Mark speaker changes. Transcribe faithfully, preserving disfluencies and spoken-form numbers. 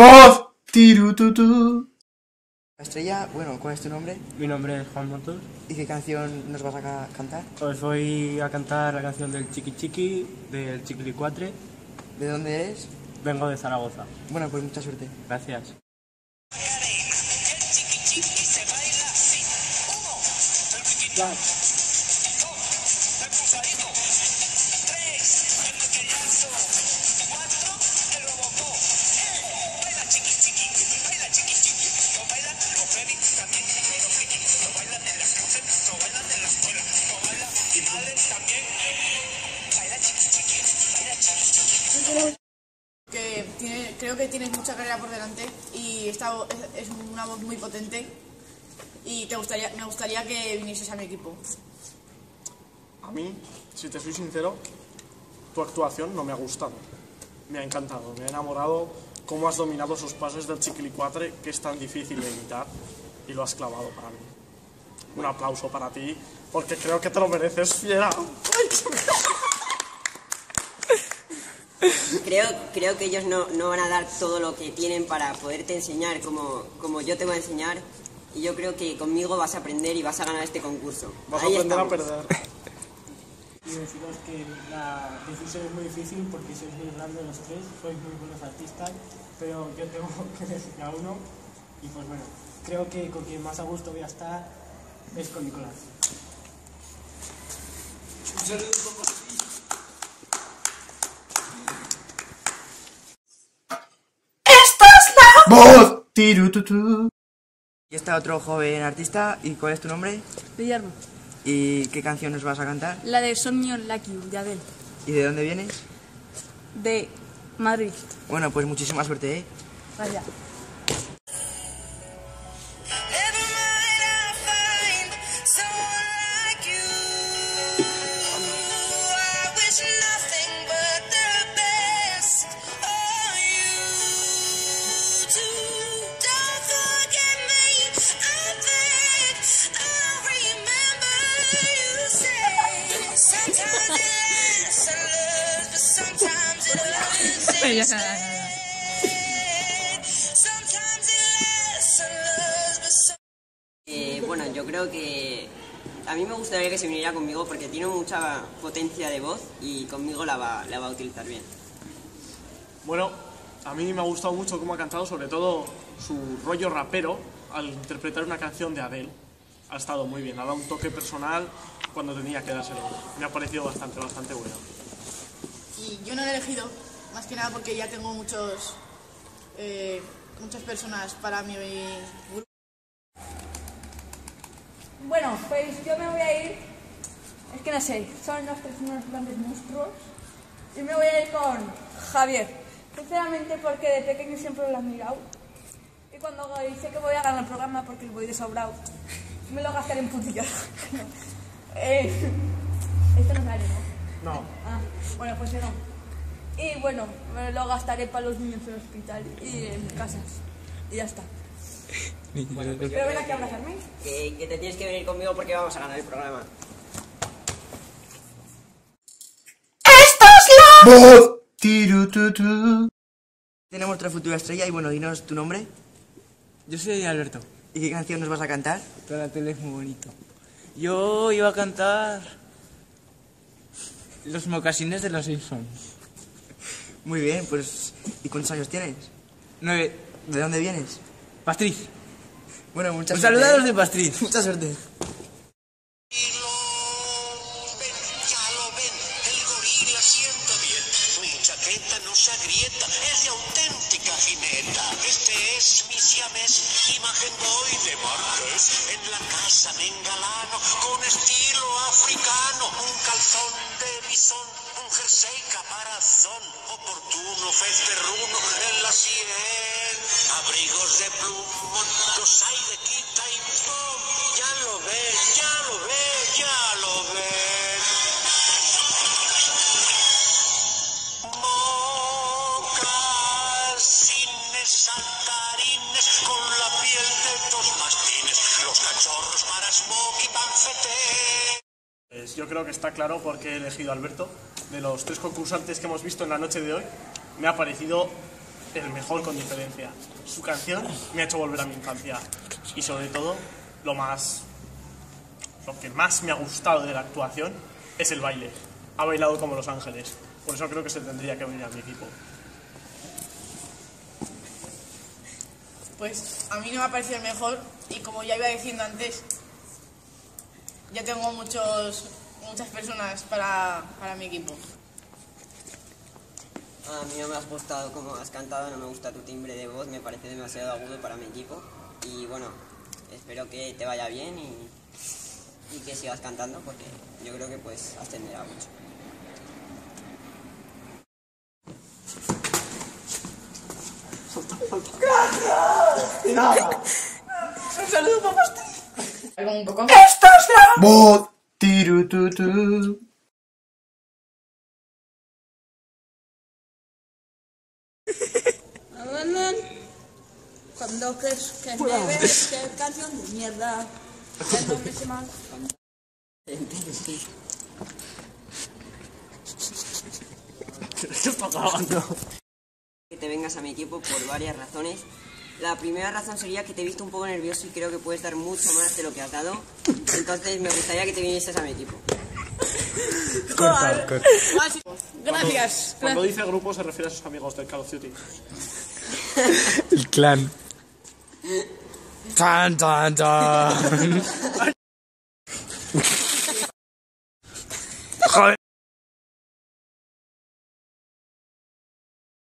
Speaker 1: Voz. Tirututu.
Speaker 2: Estrella, bueno, ¿cuál es tu nombre?
Speaker 3: Mi nombre es Juan Motos.
Speaker 2: ¿Y qué canción nos vas a ca cantar?
Speaker 3: Os voy a cantar la canción del Chiqui Chiqui, del Chiquilicuatre.
Speaker 2: ¿De dónde eres?
Speaker 3: Vengo de Zaragoza.
Speaker 2: Bueno, pues mucha suerte.
Speaker 3: Gracias.
Speaker 2: Claro.
Speaker 4: Que tiene, creo que tienes mucha carrera por delante y esta vo- es, es una voz muy potente y te gustaría, me gustaría que vinieses a mi equipo.
Speaker 5: A mí, si te soy sincero, tu actuación no me ha gustado. Me ha encantado, me ha enamorado cómo has dominado esos pasos del Chiquilicuatre, que es tan difícil de imitar, y lo has clavado para mí. Un aplauso para ti, porque creo que te lo mereces, fiera.
Speaker 6: Creo, creo que ellos no, no van a dar todo lo que tienen para poderte enseñar como, como yo te voy a enseñar. Y yo creo que conmigo vas a aprender y vas a ganar este concurso.
Speaker 5: Vas
Speaker 6: Ahí
Speaker 5: a aprender
Speaker 6: estamos.
Speaker 5: a perder.
Speaker 3: Y deciros que la decisión es muy difícil porque sois muy grandes los tres, sois muy buenos artistas, pero yo tengo que elegir a uno y pues bueno, creo que con quien más a gusto voy a estar es con Nicolás. Un saludo por ti.
Speaker 1: Voz. Tirututu.
Speaker 2: Y está otro joven artista, ¿y cuál es tu nombre?
Speaker 7: Guillermo,
Speaker 2: ¿Y qué canción nos vas a cantar?
Speaker 7: la de Somnio Lucky de Adele,
Speaker 2: ¿Y de dónde vienes?
Speaker 7: de Madrid.
Speaker 2: Bueno, pues muchísima suerte, ¿eh?
Speaker 7: Gracias.
Speaker 6: Eh, bueno, yo creo que a mí me gustaría que se viniera conmigo porque tiene mucha potencia de voz y conmigo la va, la va a utilizar bien.
Speaker 5: Bueno, a mí me ha gustado mucho cómo ha cantado, sobre todo su rollo rapero al interpretar una canción de Adele. Ha estado muy bien, ha dado un toque personal cuando tenía que dárselo. Me ha parecido bastante, bastante bueno.
Speaker 4: Y yo no lo he elegido, más que nada porque ya tengo muchos, eh, muchas personas para mi grupo.
Speaker 7: Bueno, pues yo me voy a ir, es que no sé, son los tres unos grandes monstruos, y me voy a ir con Javier, sinceramente porque de pequeño siempre lo he admirado, y cuando sé que voy a ganar el programa porque voy de sobrado, me lo gastaré en putillas. eh, esto no es aire, ¿no?
Speaker 5: No.
Speaker 7: Ah, bueno, pues yo no. Y bueno, me lo gastaré para los niños en el hospital y en casas, y ya está.
Speaker 6: Bueno, pues
Speaker 7: Pero ven aquí a abrazarme.
Speaker 6: que, que te tienes que venir conmigo porque vamos a ganar el programa.
Speaker 1: Voz. Tirututu.
Speaker 2: Tenemos otra futura estrella y bueno, dinos tu nombre.
Speaker 3: Yo soy Alberto,
Speaker 2: ¿Y qué canción nos vas a cantar?
Speaker 3: toda la tele es muy bonito. Yo iba a cantar Los mocasines de los Simpsons.
Speaker 2: Muy bien, pues ¿y cuántos años tienes?
Speaker 3: Nueve.
Speaker 2: ¿De dónde vienes?
Speaker 3: Pastriz.
Speaker 2: Bueno, muchas
Speaker 3: Un
Speaker 2: suerte.
Speaker 3: saludo a
Speaker 2: ¿eh?
Speaker 3: los de Pastriz.
Speaker 2: Mucha suerte.
Speaker 8: Ya lo ven, el gorila sienta bien, mi chaqueta no se agrieta, es de auténtica jineta. Este es mi siamés, imagen doy de marqués, en la casa me engalano, con estilo africano, un calzón de bisón, un jersey caparazón, oportuno, fez perruno en la sien, abrigos de plumón, los hay de quita y pom, ya lo ven, ya lo ven, ya lo ven. Mocasines saltarines con la piel de dos mastines, los cachorros para Smokey Pancete.
Speaker 5: Pues yo creo que está claro por qué he elegido a Alberto. De los tres concursantes que hemos visto en la noche de hoy, me ha parecido el mejor con diferencia. Su canción me ha hecho volver a mi infancia. Y sobre todo, lo más... lo que más me ha gustado de la actuación es el baile. Ha bailado como Los Ángeles. Por eso creo que se tendría que venir a mi equipo.
Speaker 4: Pues a mí no me ha parecido el mejor y como ya iba diciendo antes, ya tengo muchos, muchas personas para, para mi equipo.
Speaker 6: A mí no me has gustado como has cantado, no me gusta tu timbre de voz, me parece demasiado agudo para mi equipo. Y bueno, espero que te vaya bien y, y que sigas cantando porque yo creo que puedes ascender a mucho.
Speaker 4: Un saludo, papá. Algo un poco.
Speaker 1: Voz. Tiru tu tu.
Speaker 7: Cuando crees que me ves, qué canción de mierda. Que no me sé mal.
Speaker 5: ¿Qué está grabando?
Speaker 6: Que te vengas a mi equipo por varias razones. La primera razón sería que te he visto un poco nervioso y creo que puedes dar mucho más de lo que has dado. Entonces me gustaría que te vinieses a mi equipo.
Speaker 4: Gracias.
Speaker 5: Cuando dice grupo se refiere a sus amigos del Call of Duty.
Speaker 9: El clan. Tan, tan, tan.